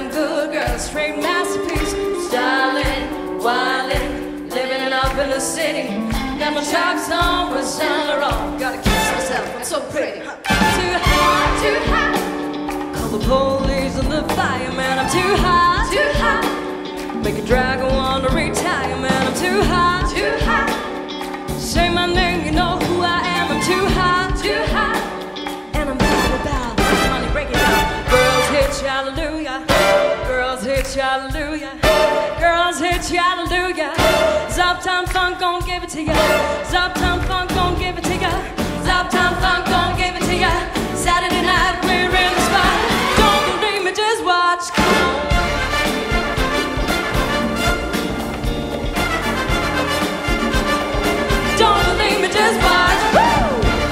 damn good girl, straight masterpiece. Styling, wildin', living it up in the city. Got my chucks on with Saint Laurent. Gotta kiss myself, I'm so pretty. Too hot, too hot. Call the police and the fireman. I'm too hot, too hot. Make a dragon wanna retire, man. I'm too hot, too hot. Say my name, you know who I am. I'm too hot, too hot. And I'm about money, break it down. Girls hit you, hallelujah. Girls hit you, hallelujah. Girls hit you, hallelujah. Uptown Funk gon' give it to ya. Uptown Funk gon' give it to ya. Uptown Funk gon' give it to ya. Saturday night we're in the spot. Don't believe me, just watch. Come on. Don't believe me, just watch. Woo!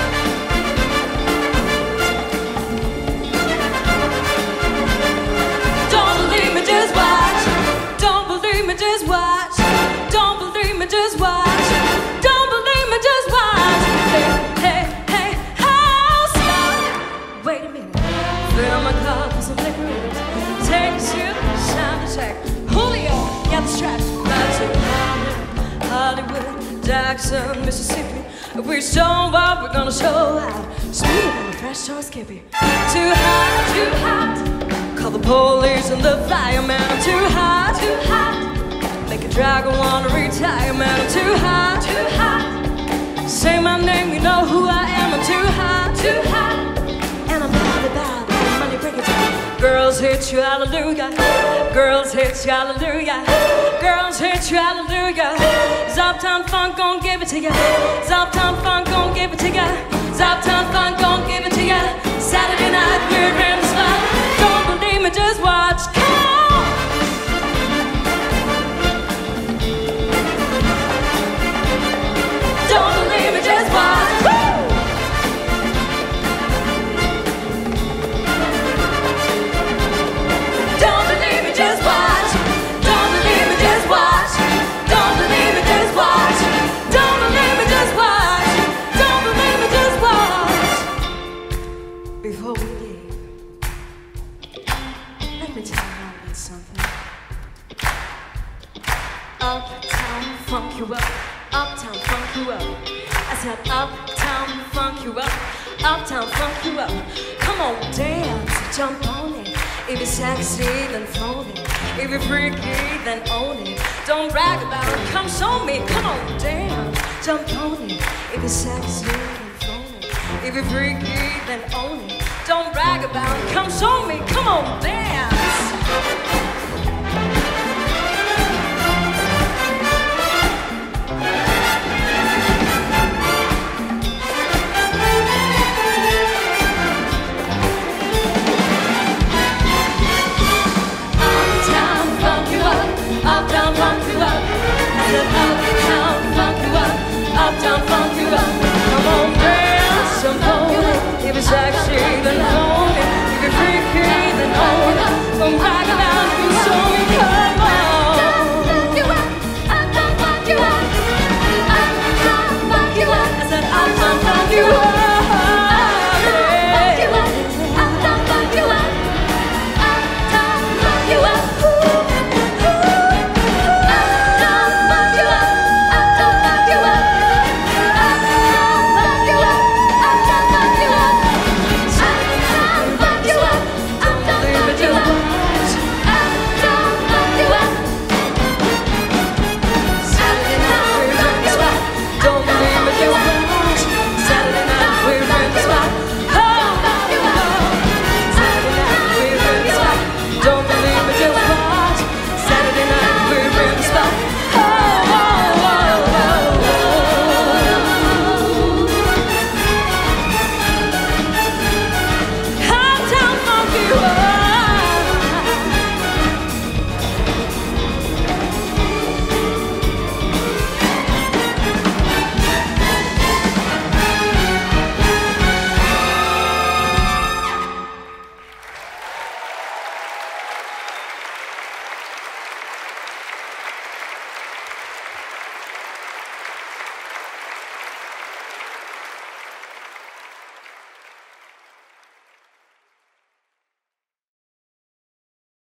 Don't believe me, just watch. Don't believe me, just watch. Don't believe me, just watch. Don't believe me, just watch. Hey, hey, hey, house stop. Wait a minute. Fill my cup with some liquor. Take a sip, sound check. Julio, get the straps. Right to Hollywood, Jackson, Mississippi. If we show up, we're gonna show out. Sweeter than a fresh toast skippy. Too hot, too hot. Call the police and the fireman. I'm too hot, too hot. Make a dragon wanna retire, man. I'm too hot, too hot. Say my name, you know who I am. I'm too hot, too hot. And I'm about money, break it down. Girls hit you, hallelujah. Girls hit you, hallelujah. Girls hit you, hallelujah. Uptown Funk gon' give it to ya. Uptown Funk gon' give it to ya. Uptown Funk gon' give it to ya. Saturday night we're in the spot. Don't believe me, just watch. Come on. Don't believe me, just watch. Woo! Don't believe me, just watch. Don't believe me, just watch. Don't believe me, just watch. Don't believe me, just watch. Don't believe me, just watch. Before we leave, let me tell you a little something. Uptown funk you up. Uptown funk you up. I said uptown funk you up. Uptown funk you up. Come on, dance, jump on it. If you're sexy, then float it. If you're freaky, then own it. Don't brag about it, come show me. Come on, dance, jump on it. If you're sexy, then float it. If you're freaky, then own it. Don't brag about it, come show me. Come on, dance.